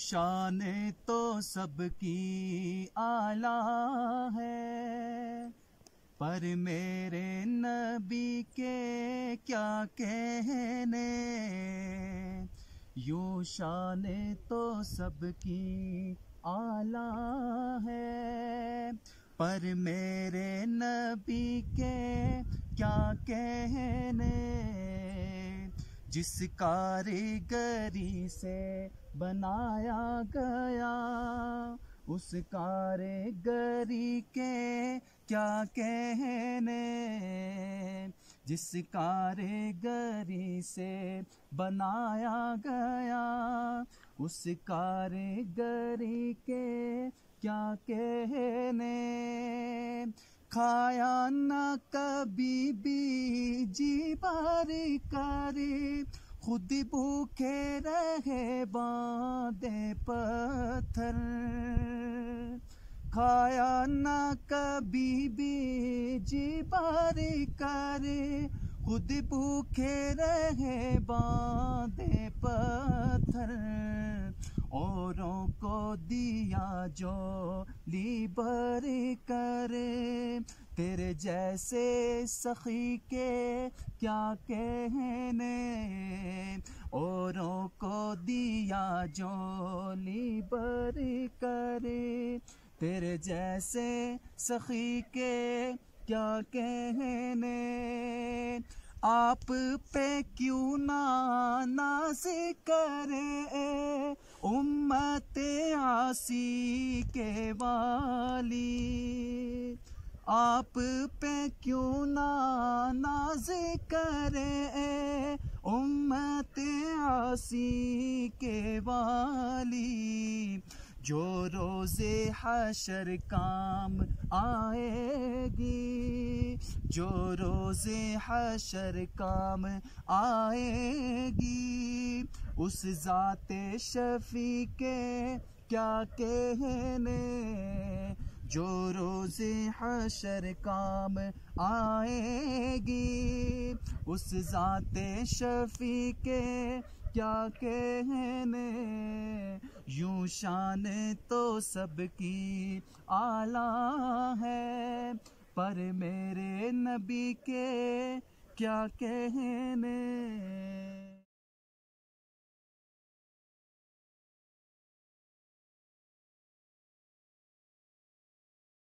शान तो सबकी आला है, पर मेरे नबी के क्या कहने। यूं शान तो सबकी आला है, पर मेरे नबी के क्या कहने। जिस कारीगरी से बनाया गया, उस कारीगरी के क्या कहने। जिस कारीगरी से बनाया गया, उस कारीगरी के क्या कहने। खाया न कभी भी जी बारी करे, खुद भूखे रहे बांधे पत्थर। खाया न कभी भी जी बारी करे, खुद भूखे रहे बांधे पत्थर। औरों को दिया जो लीबर करे, तेरे जैसे सखी के क्या कहने। औरों को दिया जो लीबर करे, तेरे जैसे सखी के क्या कहने। आप पे क्यों ना नाज़ करे उम्मते आसी के वाली। आप पे क्यों ना नाज़ करे उम्मते आसी के वाली। जो रोज़े हशर काम आएगी, जो रोज़े हशर काम आएगी, उस ज़ाते शफ़ी के क्या कहने। जो रोज़े हशर काम आएगी, उस ज़ाते शफ़ी के क्या कहने। यूं शान तो सबकी आला है, पर मेरे नबी के क्या कहने।